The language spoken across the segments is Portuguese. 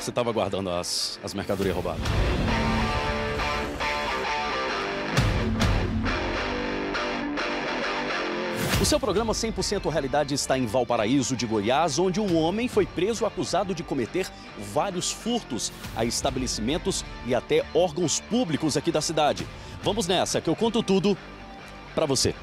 você estava guardando as mercadorias roubadas? O seu programa 100% Realidade está em Valparaíso de Goiás, onde um homem foi preso acusado de cometer vários furtos a estabelecimentos e até órgãos públicos aqui da cidade. Vamos nessa, que eu conto tudo para você.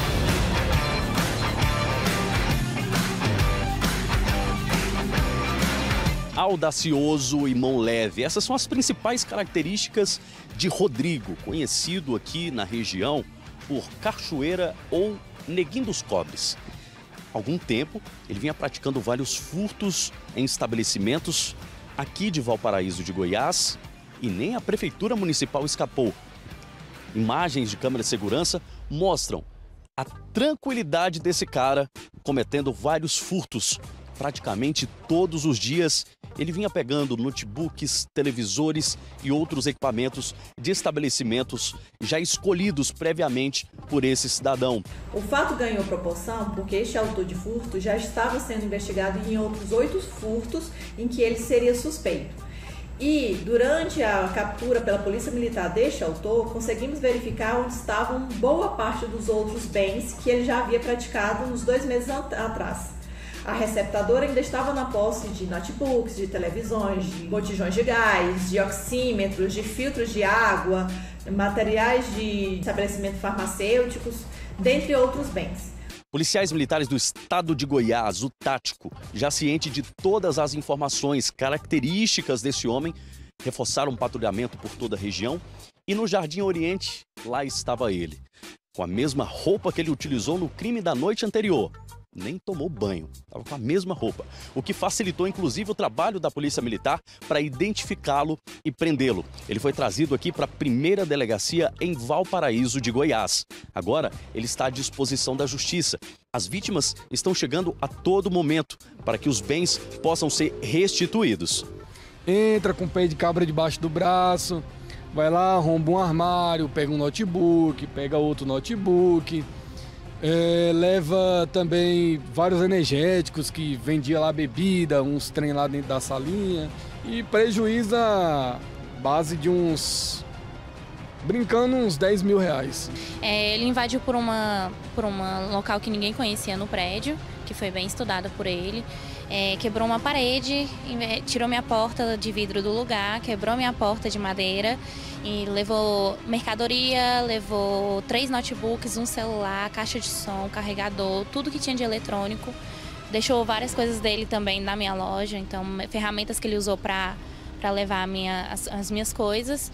Audacioso e mão leve. Essas são as principais características de Rodrigo, conhecido aqui na região por Cachoeira ou Neguinho dos Cobres. Há algum tempo, ele vinha praticando vários furtos em estabelecimentos aqui de Valparaíso de Goiás e nem a Prefeitura Municipal escapou. Imagens de câmera de segurança mostram a tranquilidade desse cara cometendo vários furtos. Praticamente todos os dias, ele vinha pegando notebooks, televisores e outros equipamentos de estabelecimentos já escolhidos previamente por esse cidadão. O fato ganhou proporção porque este autor de furto já estava sendo investigado em outros 8 furtos em que ele seria suspeito. E durante a captura pela Polícia Militar deste autor, conseguimos verificar onde estavam boa parte dos outros bens que ele já havia praticado nos 2 meses atrás. A receptadora ainda estava na posse de notebooks, de televisões, de botijões de gás, de oxímetros, de filtros de água, materiais de estabelecimento farmacêuticos, dentre outros bens. Policiais militares do estado de Goiás, o Tático, já ciente de todas as informações características desse homem, reforçaram um patrulhamento por toda a região e no Jardim Oriente, lá estava ele, com a mesma roupa que ele utilizou no crime da noite anterior. Nem tomou banho, estava com a mesma roupa, o que facilitou inclusive o trabalho da Polícia Militar para identificá-lo e prendê-lo. Ele foi trazido aqui para a primeira delegacia em Valparaíso de Goiás. Agora ele está à disposição da Justiça. As vítimas estão chegando a todo momento para que os bens possam ser restituídos. Entra com o pé de cabra debaixo do braço, vai lá, arromba um armário, pega um notebook, pega outro notebook. Leva também vários energéticos que vendia lá bebida, uns trem lá dentro da salinha e prejuíza a base de brincando uns 10 mil reais. Ele invadiu por uma local que ninguém conhecia no prédio, que foi bem estudada por ele. Quebrou uma parede, tirou minha porta de vidro do lugar, quebrou minha porta de madeira e levou mercadoria, levou 3 notebooks, um celular, caixa de som, carregador, tudo que tinha de eletrônico. Deixou várias coisas dele também na minha loja, então ferramentas que ele usou para levar as minhas coisas.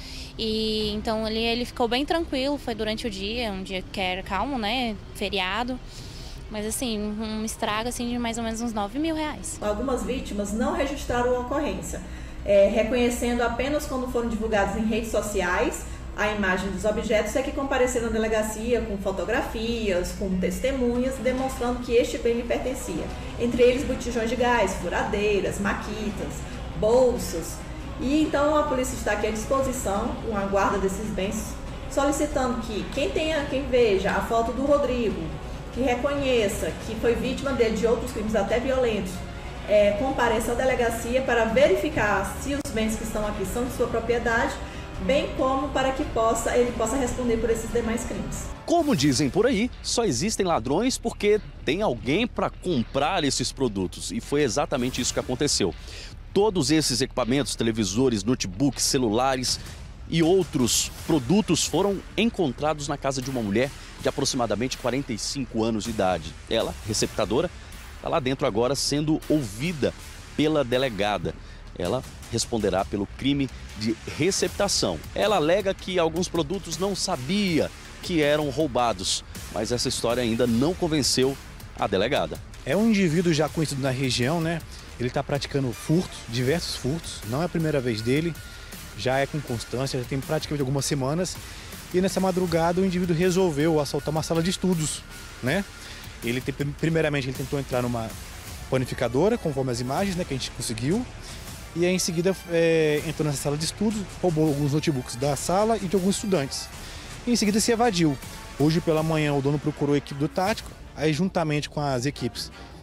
E então ele ficou bem tranquilo, foi durante o dia, um dia que era calmo, né, feriado. Mas assim, um estrago assim, de mais ou menos uns 9 mil reais. Algumas vítimas não registraram a ocorrência, reconhecendo apenas quando foram divulgados em redes sociais a imagem dos objetos é que compareceram na delegacia com fotografias, com testemunhas, demonstrando que este bem lhe pertencia. Entre eles botijões de gás, furadeiras, maquitas, bolsas. E então a polícia está aqui à disposição com a guarda desses bens, solicitando que quem veja a foto do Rodrigo, que reconheça que foi vítima dele de outros crimes até violentos, compareça à delegacia para verificar se os bens que estão aqui são de sua propriedade, bem como para que ele possa responder por esses demais crimes. Como dizem por aí, só existem ladrões porque tem alguém para comprar esses produtos. E foi exatamente isso que aconteceu. Todos esses equipamentos, televisores, notebooks, celulares e outros produtos foram encontrados na casa de uma mulher de aproximadamente 45 anos de idade. Ela, receptadora, está lá dentro agora sendo ouvida pela delegada. Ela responderá pelo crime de receptação. Ela alega que alguns produtos não sabia que eram roubados, mas essa história ainda não convenceu a delegada. É um indivíduo já conhecido na região, né? Ele está praticando furtos, diversos furtos, não é a primeira vez dele, já é com constância, já tem praticamente algumas semanas. E nessa madrugada o indivíduo resolveu assaltar uma sala de estudos, né? Primeiramente ele tentou entrar numa panificadora, conforme as imagens, né, que a gente conseguiu. E aí, em seguida, entrou nessa sala de estudos, roubou alguns notebooks da sala e de alguns estudantes. E em seguida se evadiu. Hoje pela manhã o dono procurou a equipe do Tático, aí juntamente com as equipes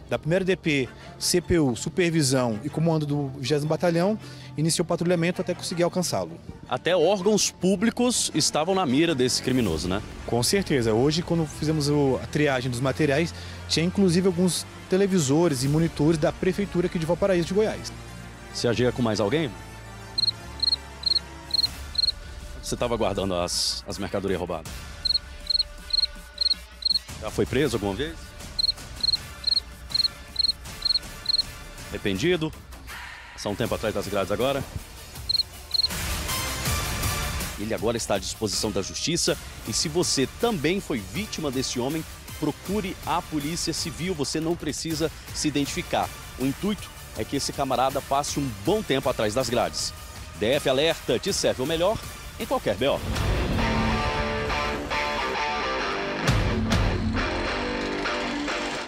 da 1ª DP, CPU, supervisão e comando do 20º Batalhão, iniciou o patrulhamento até conseguir alcançá-lo. Até órgãos públicos estavam na mira desse criminoso, né? Com certeza. Hoje, quando fizemos a triagem dos materiais, tinha inclusive alguns televisores e monitores da Prefeitura aqui de Valparaíso de Goiás. Você agia com mais alguém? Você estava guardando as mercadorias roubadas? Já foi preso alguma vez? Arrependido? Passar um tempo atrás das grades agora? Ele agora está à disposição da justiça e se você também foi vítima desse homem, procure a Polícia Civil, você não precisa se identificar. O intuito é que esse camarada passe um bom tempo atrás das grades. DF Alerta te serve o melhor em qualquer BO.